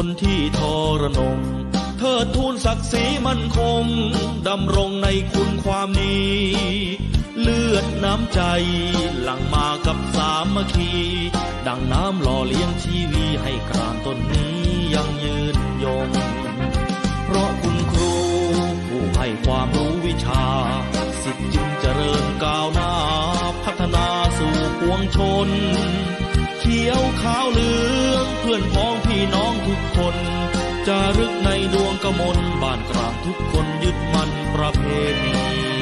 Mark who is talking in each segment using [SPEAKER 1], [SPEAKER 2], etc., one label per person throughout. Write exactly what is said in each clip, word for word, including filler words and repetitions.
[SPEAKER 1] คนที่ทรนงเทิดทูนศักดิ์ศรีมั่นคงดำรงในคุณความดีเลือดน้ำใจหลั่งมากับสามัคคีดังน้ำหล่อเลี้ยงชีวีให้กรานต้นนี้ยังยืนยงเพราะคุณครูผู้ให้ความรู้วิชาสิทธิ์จึงเจริญก้าวหน้าพัฒนาสู่ปวงชนเขียวขาวเหลืองเพื่อนพ้องพี่น้องทุกคนจารึกในดวงกมลบ้านกลางทุกคนยึดมั่นประเพณี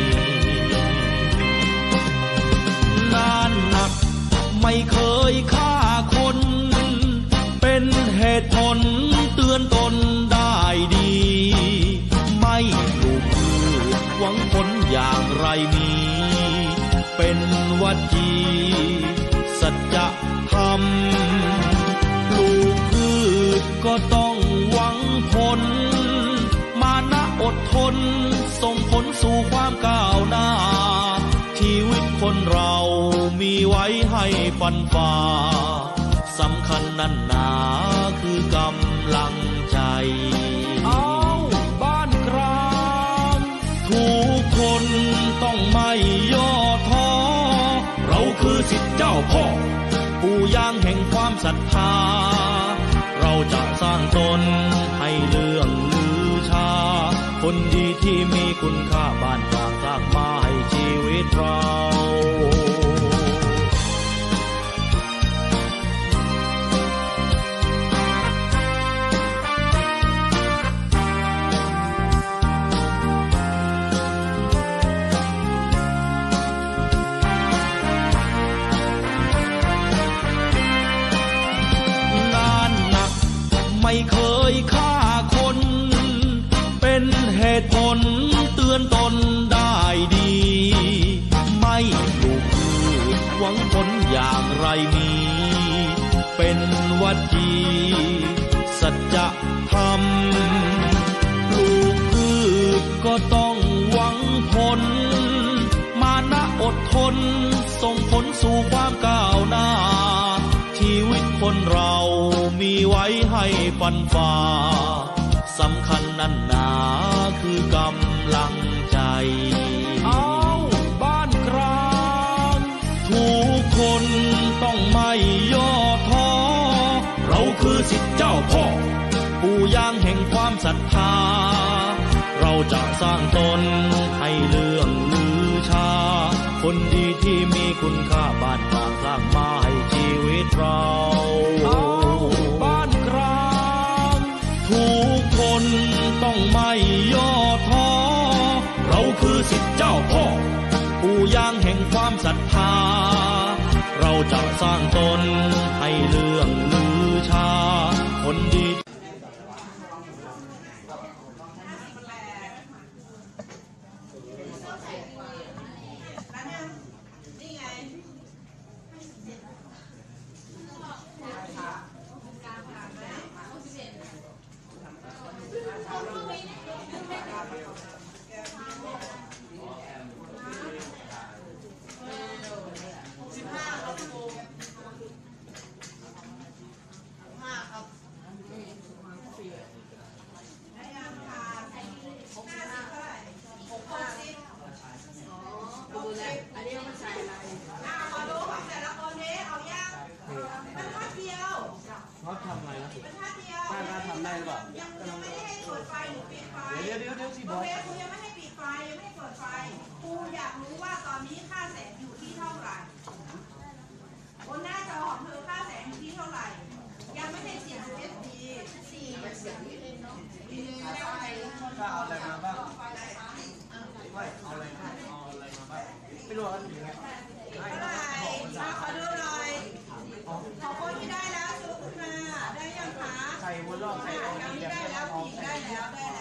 [SPEAKER 1] นานหนักไม่เคยฆ่าคนเป็นเหตุผลเตือนตนได้ดีไม่ปลูกพืชหวังผลอย่างไรมีเป็นวัจีสัจธรรมปลูกพืชก็ต้องหวังผลมานะอดทนส่งผลสู่ความก้าวหน้าชีวิตคนเรามีไว้ให้ฟันฝ่าสำคัญนั่นหนาคือกำลังใจเอาบ้านกลางทุกคนต้องไม่ย่อท้อเราคือศิษย์เจ้าพ่อปู่ย่างแห่งความศรัทธาเราจะสร้างตนให้เรื่องลือชาคนดีที่มีคุณค่าบ้านกลางสร้างมาให้ชีวิตเราไม่เคยฆ่าคนเป็นเหตุผลเตือนตนได้ดีไม่ปลูกพืชหวังผลอย่างไรมีเป็นวัจีสัจธรรมปลูกพืชก็ต้องหวังผลมานะอดทนส่งผลสู่ความก้าวหน้าชีวิตคนเรามีไว้ให้ฟันฝ่าสำคัญนั่นหนาคือกำลังใจเอาบ้านกลางทุกคนต้องไม่ย่อท้อเราคือศิษย์เจ้าพ่อปู่ย่างแห่งความศรัทธาเราจะสร้างตนให้เรื่องลือชาคนดีที่มีคุณค่าบ้านกลางสร้างมาให้ชีวิตเราบ้านกลางทุกคนต้องไม่ย่อท้อเราคือศิษย์เจ้าพ่อปู่ย่างแห่งความศรัทธาเราจะสร้างตนให้เรื่องลือชาคนดี
[SPEAKER 2] เขาทำอะไรนะคุณน่าทำได้หรือเปล่ายังยังไม่ได้ให้เปิดไฟหรือปิดไฟเดี๋ยวเดี๋ยวเดี๋ยวสิบอสครูยังไม่ให้ปิดไฟยังไม่ให้เปิดไฟครูอยากรู้ว่าตอนนี้ค่าแสงอยู่ที่เท่าไหร่บนหน้าจอของเธอค่าแสงอยู่ที่เท่าไหร่ยังไม่ได้เสียง เอส ดี สี่เสียงนิดนึงเนาะนิดนึงแล้วอะไรก็เอาอะไรมาบ้างไม่เอาอะไรเอาอะไรมาบ้างไม่รู้ว่าอยู่ไงเท่าไหร่มาขอดูหน่อยขอคนที่ได้แล้วยกขึ้นมาได้ยังคะใส่บนรอบใส่ตรงนี้ได้แล้วผู้หญิงได้แล้วได้